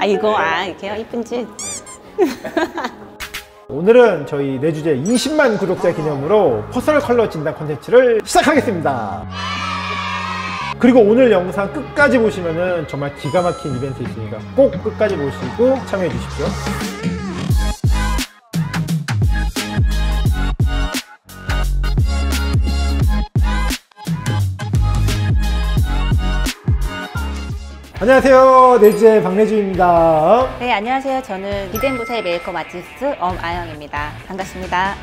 이렇게요? 이쁜지? 오늘은 저희 내주제 20만 구독자 기념으로 퍼스널 컬러 진단 콘텐츠를 시작하겠습니다. 그리고 오늘 영상 끝까지 보시면은 정말 기가 막힌 이벤트 있으니까 꼭 끝까지 보시고 참여해 주십시오. 안녕하세요, 내주제 박내주입니다. 네, 안녕하세요. 저는 비덴부사의 메이크업 아티스트 엄아영입니다. 반갑습니다.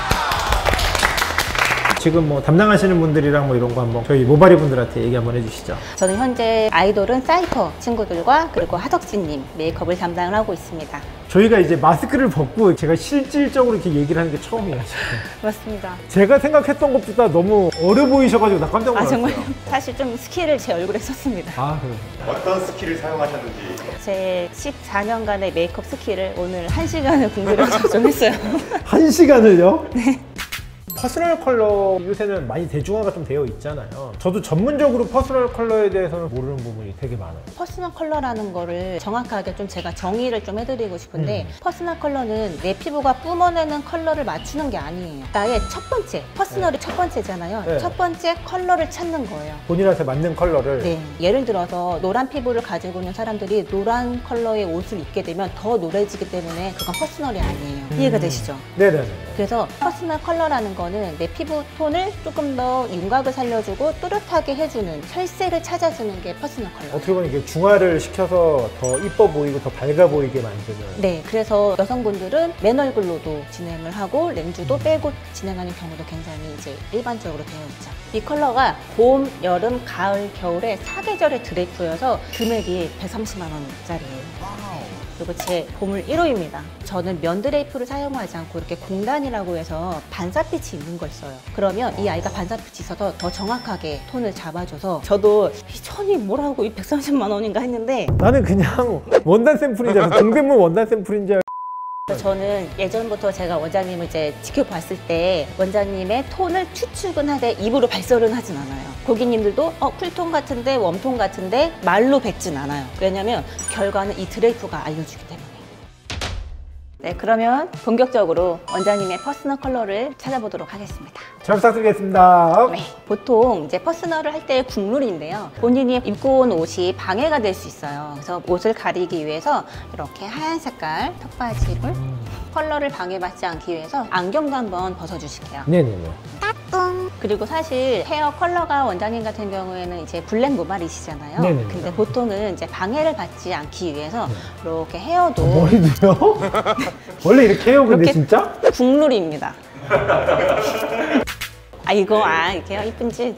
지금 뭐 담당하시는 분들이랑 이런 거 한번 저희 모바리 분들한테 얘기 한번 해주시죠. 저는 현재 아이돌은 사이퍼 친구들과 그리고 하덕진님 메이크업을 담당을 하고 있습니다. 저희가 이제 마스크를 벗고 제가 실질적으로 이렇게 얘기를 하는 게 처음이에요, 지금. 맞습니다. 제가 생각했던 것보다 너무 어려 보이셔가지고 나 깜짝 놀랐어요. 정말 사실 좀 스킬을 제 얼굴에 썼습니다. 그래요? 어떤 스킬을 사용하셨는지. 제 14년간의 메이크업 스킬을 오늘 1시간을 공부를 좀 했어요. 1시간을요? 네. 퍼스널 컬러 요새는 많이 대중화가 좀 되어 있잖아요. 저도 전문적으로 퍼스널 컬러에 대해서는 모르는 부분이 되게 많아요. 퍼스널 컬러라는 거를 정확하게 좀 제가 정의를 좀 해드리고 싶은데 퍼스널 컬러는 내 피부가 뿜어내는 컬러를 맞추는 게 아니에요. 나의 첫 번째, 퍼스널이 첫 번째잖아요. 네. 첫 번째 컬러를 찾는 거예요. 본인한테 맞는 컬러를. 네. 예를 들어서 노란 피부를 가지고 있는 사람들이 노란 컬러의 옷을 입게 되면 더 노래지기 때문에 그건 퍼스널이 아니에요. 이해가 되시죠? 네네. 그래서 퍼스널 컬러라는 거는 내 피부 톤을 조금 더 윤곽을 살려주고 또렷하게 해주는, 혈색을 찾아주는 게 퍼스널 컬러. 어떻게 보면 이게 중화를 시켜서 더 이뻐 보이고 더 밝아 보이게 만드는. 네, 그래서 여성분들은 맨 얼굴로도 진행을 하고 렌즈도 빼고 진행하는 경우도 굉장히 이제 일반적으로 되어 있죠. 이 컬러가 봄, 여름, 가을, 겨울에 4계절의 드레이프여서 금액이 130만 원짜리예요. 그리고 제 보물 1호입니다. 저는 면 드레이프를 사용하지 않고 이렇게 공단이라고 해서 반사빛이 있는 걸 써요. 그러면 이 아이가 반사빛이 있어서 더 정확하게 톤을 잡아줘서 저도 이 천이 뭐라고 이 130만 원인가 했는데 나는 그냥 원단 샘플인 줄 알았어. 동대문 원단 샘플인 줄 알았어. 저는 예전부터 제가 원장님을 이제 지켜봤을 때 원장님의 톤을 추측은 하되 입으로 발설은 하진 않아요. 고객님들도 쿨톤 같은데 웜톤 같은데 말로 뱉진 않아요. 왜냐면 결과는 이 드레이프가 알려주기 때문에. 네, 그러면 본격적으로 원장님의 퍼스널 컬러를 찾아보도록 하겠습니다. 잘 부탁드리겠습니다. 네, 보통 이제 퍼스널을 할 때의 국룰인데요. 본인이 입고 온 옷이 방해가 될 수 있어요. 그래서 옷을 가리기 위해서 이렇게 하얀 색깔 턱바지를 컬러를 방해받지 않기 위해서 안경도 한번 벗어주실게요. 네네네. 그리고 사실 헤어 컬러가 원장님 같은 경우에는 이제 블랙 모발이시잖아요. 네네네. 근데 보통은 이제 방해를 받지 않기 위해서 이렇게 헤어도 머리도요? 원래 이렇게 해요, 근데 이렇게 진짜? 국룰입니다. 이렇게요? 이쁜지?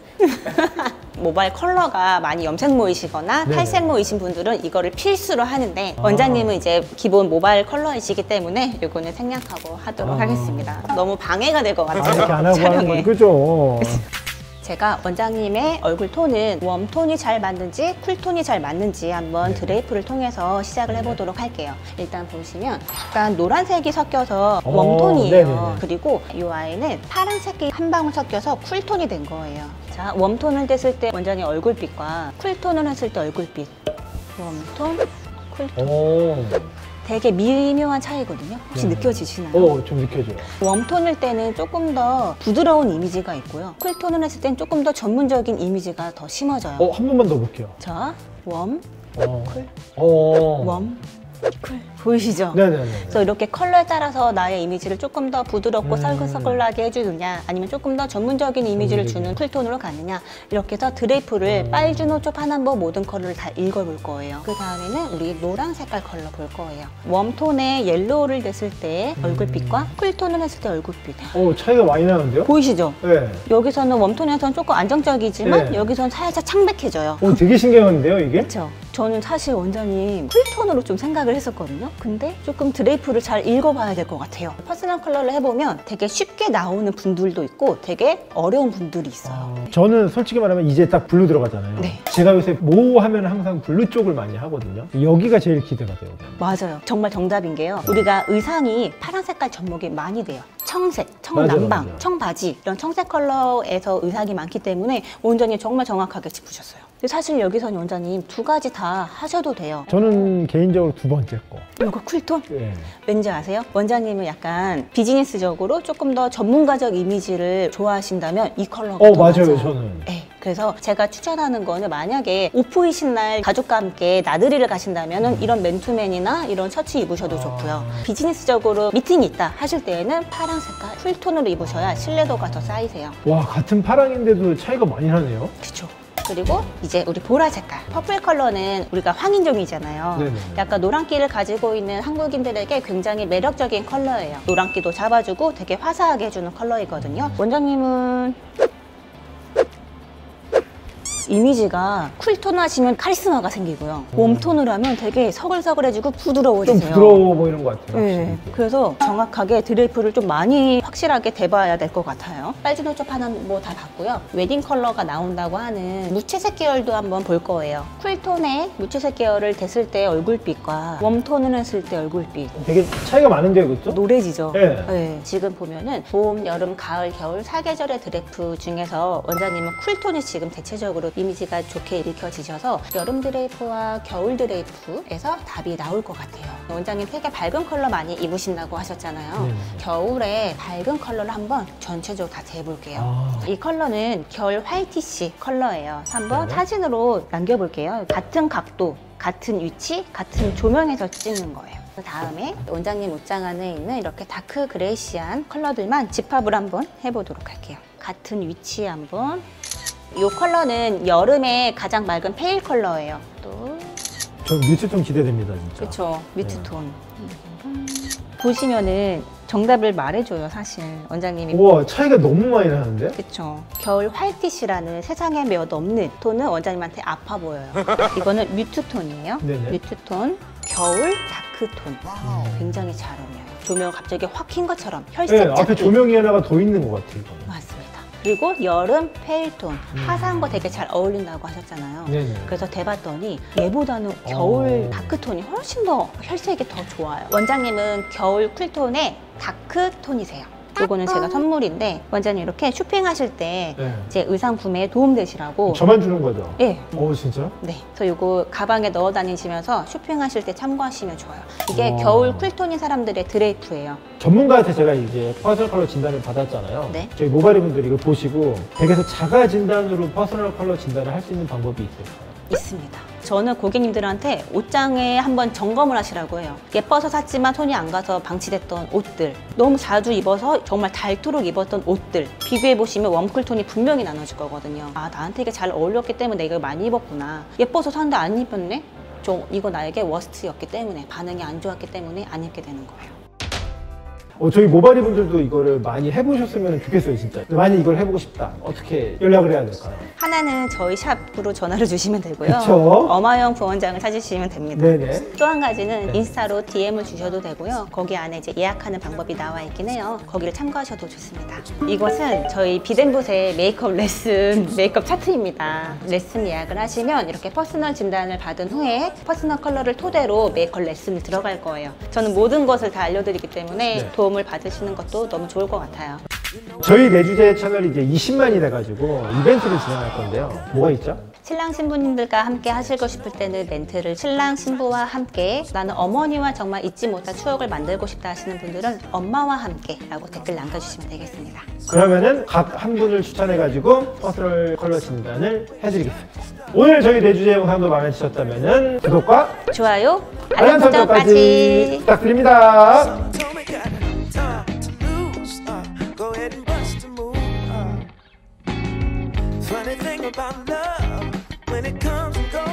모발 컬러가 많이 염색 모이시거나 네네. 탈색 모이신 분들은 이거를 필수로 하는데 원장님은 이제 기본 모발 컬러이시기 때문에 이거는 생략하고 하도록 하겠습니다. 너무 방해가 될 것 같아요. 이렇게 안 하고 하는 건 촬영에. 그죠? 제가 원장님의 얼굴 톤은 웜톤이 잘 맞는지 쿨톤이 잘 맞는지 한번 드레이프를 통해서 시작을 해보도록 할게요. 일단 보시면 약간 노란색이 섞여서 웜톤이에요. 네네네. 그리고 이 아이는 파란색이 한 방울 섞여서 쿨톤이 된 거예요. 자, 웜톤을 댔을 때 원장님 얼굴빛과 쿨톤을 했을 때 얼굴빛. 웜톤, 쿨톤. 되게 미묘한 차이거든요. 혹시 느껴지시나요? 좀 느껴져요. 웜톤일 때는 조금 더 부드러운 이미지가 있고요. 쿨톤을 했을 때는 조금 더 전문적인 이미지가 더 심어져요. 한 번만 더 볼게요. 자, 웜, 쿨, 웜, 쿨. 보이시죠? 네네네. 그래서 이렇게 컬러에 따라서 나의 이미지를 조금 더 부드럽고 서글서글하게 해주느냐, 아니면 조금 더 전문적인 이미지를 주는 쿨톤으로 가느냐, 이렇게 해서 드레이프를 빨주노초 파남보 모든 컬러를 다 읽어볼 거예요. 그 다음에는 우리 노란 색깔 컬러 볼 거예요. 웜톤에 옐로우를 냈을 때 얼굴빛과 쿨톤을 했을 때 얼굴빛. 차이가 많이 나는데요? 보이시죠? 네. 여기서는 웜톤에서는 조금 안정적이지만 네. 여기서는 살짝 창백해져요. 되게 신기한데요, 이게? 그렇죠? 저는 사실 원장님 쿨톤으로 좀 생각을 했었거든요. 근데 조금 드레이프를 잘 읽어봐야 될 것 같아요. 퍼스널 컬러를 해보면 되게 쉽게 나오는 분들도 있고 되게 어려운 분들이 있어요. 저는 솔직히 말하면 이제 딱 블루 들어가잖아요. 네. 제가 요새 뭐 하면 항상 블루 쪽을 많이 하거든요. 여기가 제일 기대가 돼요. 맞아요. 정말 정답인 게요. 우리가 의상이 파란 색깔 접목이 많이 돼요. 청색, 청남방, 맞아요. 청바지 이런 청색 컬러에서 의상이 많기 때문에 원장님 정말 정확하게 짚으셨어요. 근데 사실 여기서는 원장님 두 가지 다 하셔도 돼요. 저는 개인적으로 두 번째 거. 이거 쿨톤? 네. 왠지 아세요? 원장님은 약간 비즈니스적으로 조금 더 전문가적 이미지를 좋아하신다면 이 컬러가 더 맞아요, 맞아요. 저는. 네, 그래서 제가 추천하는 거는 만약에 오프이신 날 가족과 함께 나들이를 가신다면 이런 맨투맨이나 이런 셔츠 입으셔도 좋고요. 비즈니스적으로 미팅이 있다 하실 때에는 파란 색깔 쿨톤으로 입으셔야 신뢰도가 더 쌓이세요. 와, 같은 파랑인데도 차이가 많이 나네요. 그쵸. 그리고 이제 우리 보라 색깔 퍼플 컬러는 우리가 황인종이잖아요. 네네. 약간 노란기를 가지고 있는 한국인들에게 굉장히 매력적인 컬러예요. 노란기도 잡아주고 되게 화사하게 해주는 컬러이거든요. 원장님은 이미지가 쿨톤 하시면 카리스마가 생기고요. 웜톤을 하면 되게 서글서글해지고 좀 부드러워지세요. 부드러워 보이는 것 같아요. 네, 확실히. 그래서 정확하게 드레이프를 좀 많이 확실하게 대봐야 될 것 같아요. 빨주노 쪽 하나는 뭐 다 봤고요. 웨딩 컬러가 나온다고 하는 무채색 계열도 한번 볼 거예요. 쿨톤에 무채색 계열을 댔을 때 얼굴빛과 웜톤을 했을 때 얼굴빛 되게 차이가 많은데요, 그렇죠? 노래지죠? 네. 네, 지금 보면은 봄, 여름, 가을, 겨울 4계절의 드레이프 중에서 원장님은 쿨톤이 지금 대체적으로 이미지가 좋게 일으켜지셔서 여름 드레이프와 겨울 드레이프에서 답이 나올 것 같아요. 원장님 되게 밝은 컬러 많이 입으신다고 하셨잖아요. 네. 겨울에 밝은 컬러를 한번 전체적으로 다 재볼게요. 아. 이 컬러는 겨울 화이티시 컬러예요. 한번 네. 사진으로 남겨볼게요. 같은 각도, 같은 위치, 같은 조명에서 찍는 거예요. 그 다음에 원장님 옷장 안에 있는 이렇게 다크 그레이시한 컬러들만 집합을 한번 해보도록 할게요. 같은 위치에 한번. 이 컬러는 여름에 가장 맑은 페일 컬러예요. 또 전 뮤트톤 기대됩니다, 진짜. 그렇죠. 뮤트톤. 보시면은 정답을 말해줘요, 사실 원장님이. 우와, 차이가 너무 많이 나는데? 그쵸. 겨울 화이티시라는 세상에 몇 없는 톤은 원장님한테 아파 보여요. 이거는 뮤트톤이에요. 네네. 뮤트톤, 겨울 다크톤. 굉장히 잘 어울려요. 조명 갑자기 확 킨 것처럼 혈색 네, 찾기. 앞에 조명이 하나가 더 있는 것 같아요, 이거는. 맞습니다. 그리고 여름 페일톤, 화사한 거 되게 잘 어울린다고 하셨잖아요. 네네. 그래서 대봤더니 얘보다는 겨울 오. 다크톤이 훨씬 더 혈색이 더 좋아요. 원장님은 겨울 쿨톤에 다크톤이세요. 이거는 제가 선물인데 원장님 이렇게 쇼핑하실 때 네. 제 의상 구매에 도움되시라고. 저만 주는 거죠? 예. 오, 진짜? 네. 그래서 이거 가방에 넣어 다니시면서 쇼핑하실 때 참고하시면 좋아요. 이게 와. 겨울 쿨톤인 사람들의 드레이프예요. 전문가한테 제가 이제 퍼스널 컬러 진단을 받았잖아요. 네. 저희 모바일 분들이 이걸 보시고 댁에서 자가 진단으로 퍼스널 컬러 진단을 할 수 있는 방법이 있을까요? 있습니다. 저는 고객님들한테 옷장에 한번 점검을 하시라고 해요. 예뻐서 샀지만 손이 안 가서 방치됐던 옷들, 너무 자주 입어서 정말 닳도록 입었던 옷들 비교해보시면 웜쿨톤이 분명히 나눠질 거거든요. 아, 나한테 이게 잘 어울렸기 때문에 내가 많이 입었구나. 예뻐서 샀는데 안 입었네? 이거 나에게 워스트였기 때문에, 반응이 안 좋았기 때문에 안 입게 되는 거예요. 저희 모바일 분들도 이거를 많이 해보셨으면 좋겠어요, 진짜. 만약 이걸 해보고 싶다. 어떻게 연락을 해야 될까요? 하나는 저희 샵으로 전화를 주시면 되고요. 그쵸. 어마영 부원장을 찾으시면 됩니다. 네네. 또 한 가지는 네. 인스타로 DM을 주셔도 되고요. 거기 안에 이제 예약하는 방법이 나와 있긴 해요. 거기를 참고하셔도 좋습니다. 이것은 저희 비덴봇의 메이크업 레슨 메이크업 차트입니다. 레슨 예약을 하시면 이렇게 퍼스널 진단을 받은 후에 퍼스널 컬러를 토대로 메이크업 레슨을 들어갈 거예요. 저는 모든 것을 다 알려드리기 때문에 네. 도움을 받으시는 것도 너무 좋을 것 같아요. 저희 내주제 채널이 이제 20만이 돼가지고 이벤트를 진행할 건데요. 뭐가 있죠? 신랑 신부님들과 함께 하시고 싶을 때는 멘트를 신랑 신부와 함께, 나는 어머니와 정말 잊지 못할 추억을 만들고 싶다 하시는 분들은 엄마와 함께 라고 댓글 남겨주시면 되겠습니다. 그러면은 각 한 분을 추천해가지고 퍼스널 컬러 진단을 해드리겠습니다. 오늘 저희 내주제 영상도 마음에 드셨다면은 구독과 좋아요, 알람 알람 설정까지 설정까지. 부탁드립니다. Told me got time to lose. Go ahead and bust a move. Funny thing about love, when it comes